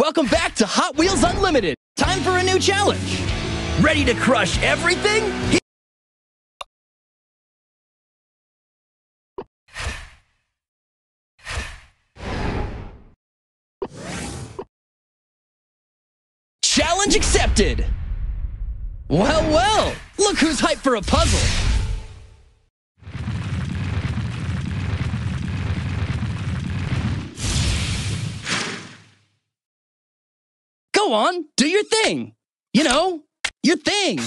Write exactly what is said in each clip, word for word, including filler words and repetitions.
Welcome back to Hot Wheels Unlimited. Time for a new challenge. Ready to crush everything? He Challenge accepted. Well, well, look who's hyped for a puzzle. Go on, do your thing. You know, your thing.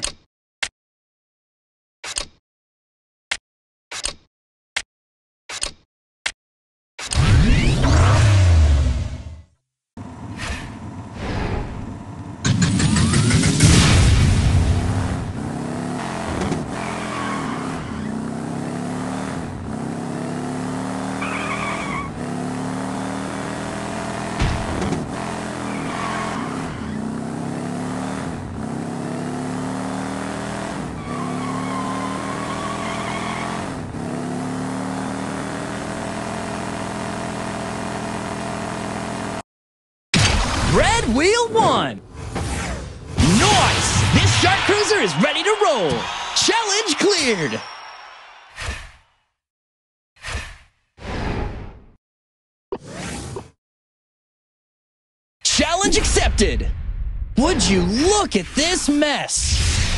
Red Wheel one. Nice! This Shark Cruiser is ready to roll. Challenge cleared. Challenge accepted. Would you look at this mess?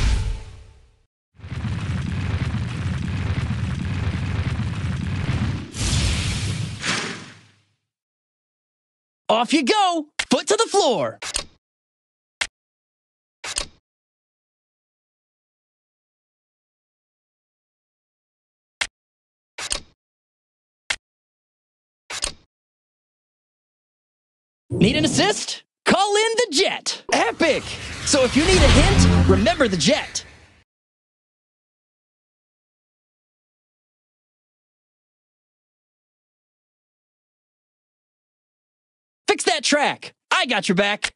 Off you go. Foot to the floor. Need an assist? Call in the jet. Epic! So if you need a hint, remember the jet. Fix that track. I got your back.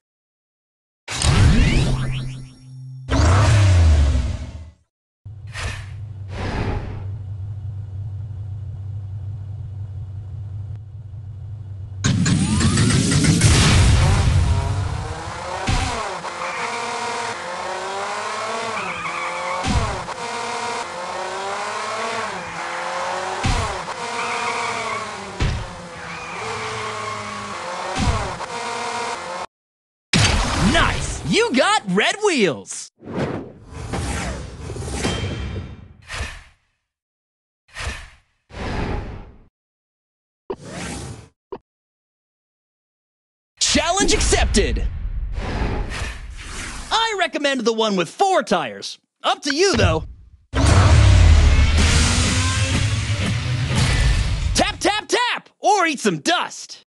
Nice! You got red wheels! Challenge accepted! I recommend the one with four tires. Up to you, though. Tap, tap, tap! Or eat some dust!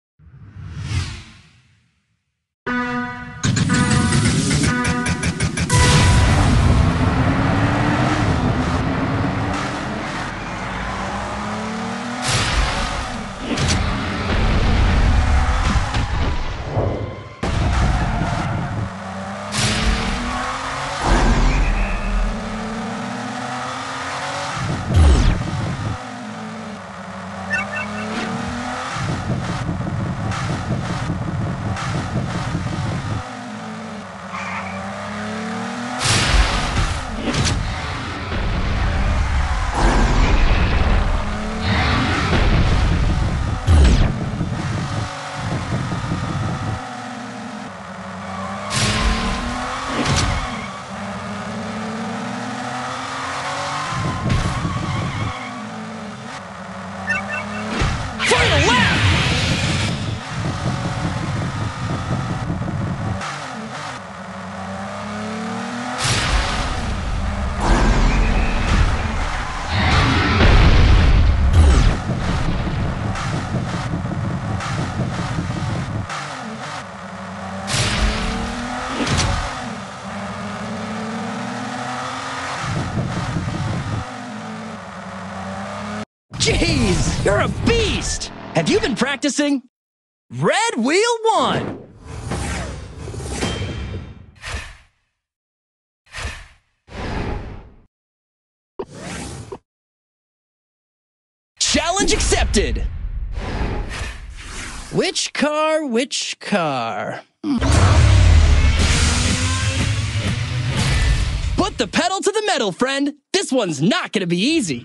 Jeez, you're a beast! Have you been practicing? Red Wheel one! Challenge accepted! Which car, which car? Hmm. Put the pedal to the metal, friend. This one's not gonna be easy.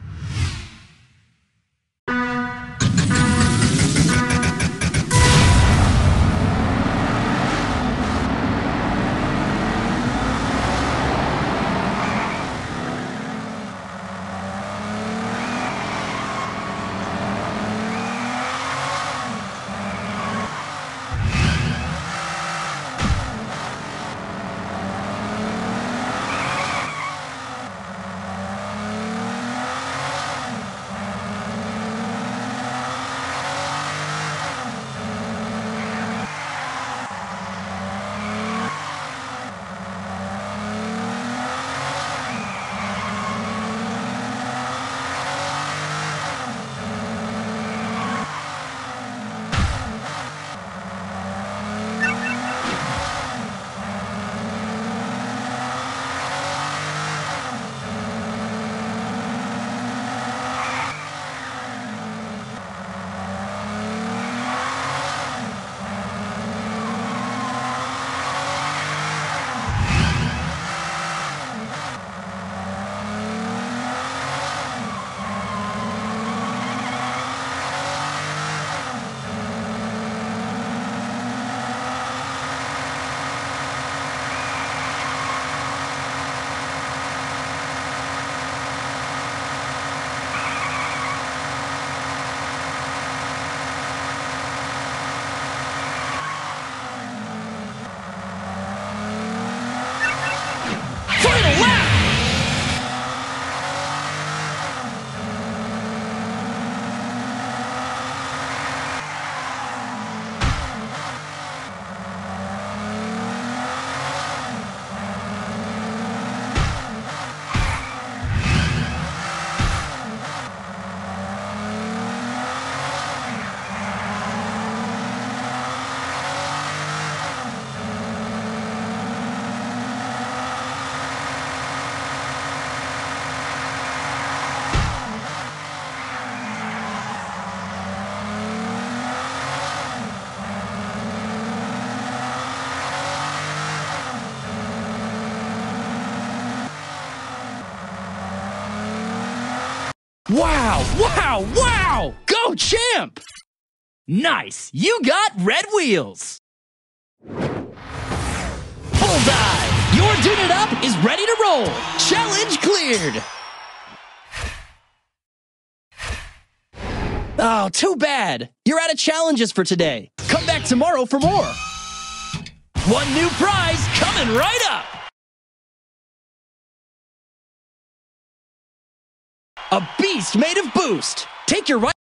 Wow, wow, wow! Go, champ! Nice, you got red wheels! Bullseye! Your Tune It Up is ready to roll! Challenge cleared! Oh, too bad! You're out of challenges for today. Come back tomorrow for more! One new prize coming right up! A beast made of Boost! Take your right